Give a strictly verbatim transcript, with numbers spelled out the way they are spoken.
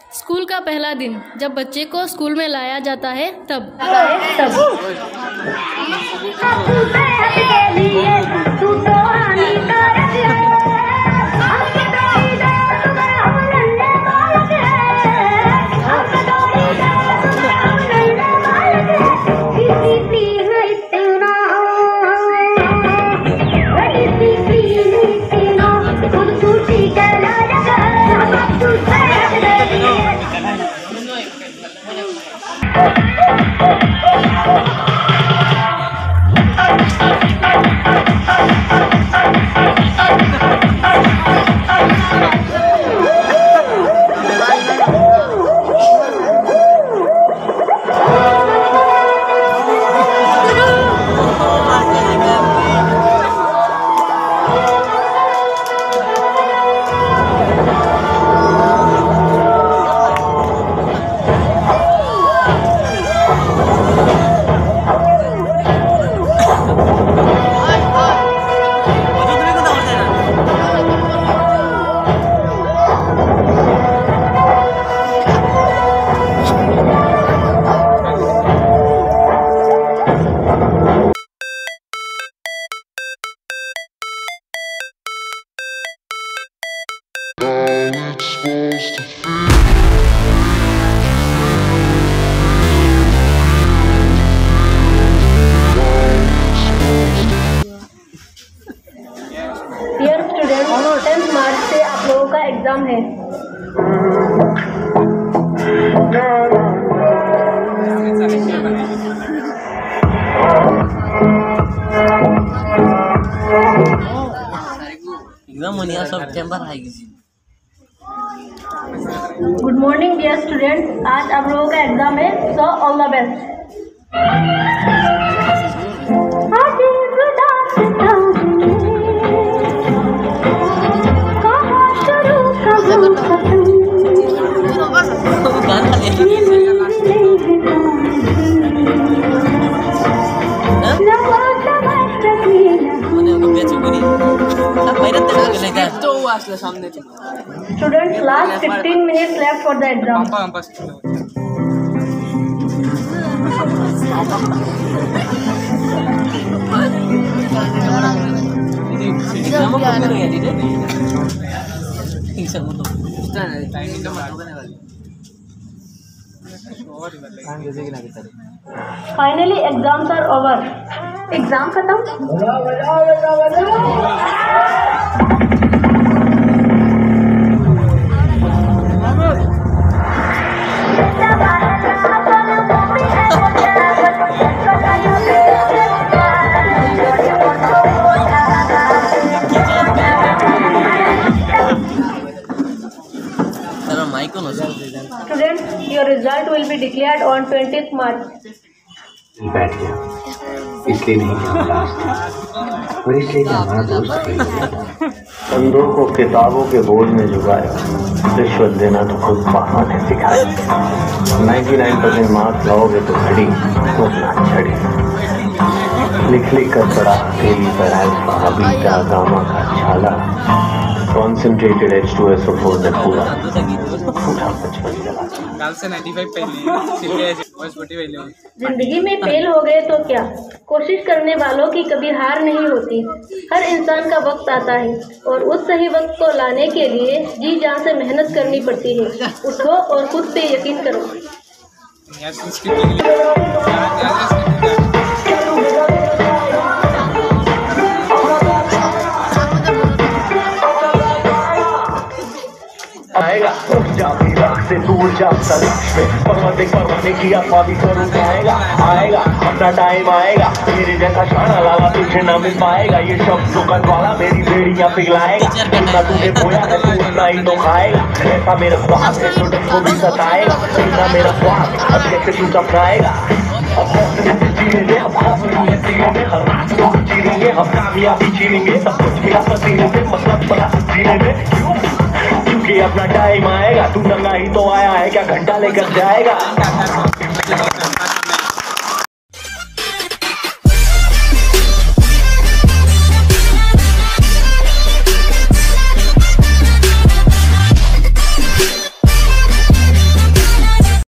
School का पहला दिन जब बच्चे को स्कूल में लाया जाता है तब तब डियर स्टूडेंट, टेंथ मार्च से आप लोगों का एग्जाम है। एग्जाम होने का सितंबर है। गुड मॉर्निंग डियर स्टूडेंट, आज आप लोगों का एग्जाम है, so all the best. Students, last fifteen minutes left for the exam. Finally, exams are over. Exam खत्म। Students, your result will be declared on twentieth March. बैठ गया, इसलिए नहीं और इसलिए कि हमारा दोस्त अंधों को किताबों के बोझ में झुकाया, रिश्वत देना तो खुद बहाने सिखाया। निन्यानवे परसेंट मार्क्स लाओगे तो घड़ी वरना छड़ी, लिख लिख कर पढ़ा अकेली पर अल्फा बीटा गामा का छाला, concentrated H two S O four ने पूरा पूरा बचपन जला। जिंदगी में फेल हो गए तो क्या, कोशिश करने वालों की कभी हार नहीं होती। हर इंसान का वक्त आता है और उस सही वक्त को लाने के लिए जी जान से मेहनत करनी पड़ती है। उठो और खुद पे यकीन करो। आएगा से दूर जा तलाश में परवाने परवाने की अफवाह भी करूँ जाएगा। आएगा अपना टाइम आएगा, मेरे जैसा शाना लाला तुझे ना मिल पाएगा। ये शब्द दुकान वाला मेरी बेड़ियाँ पिघलाएगा, जितना तूने बोया है तू उतना ही तो खाएगा। ऐसा मेरा ख्वाब है स्टूडेंट को भी सताएगा, इतना मेरा ख्वाब अब कैसे तू सपनाएगा। जीनेंगे हम हर रात को जीनेंगे, हम कामयाबी जीनेंगे, सब कुछ मिला पसीने से मतलब बड़ा जीने में क्योंकि अपना टाइम आएगा। तू नंगा ही तो आया है, क्या घंटा लेकर जाएगा।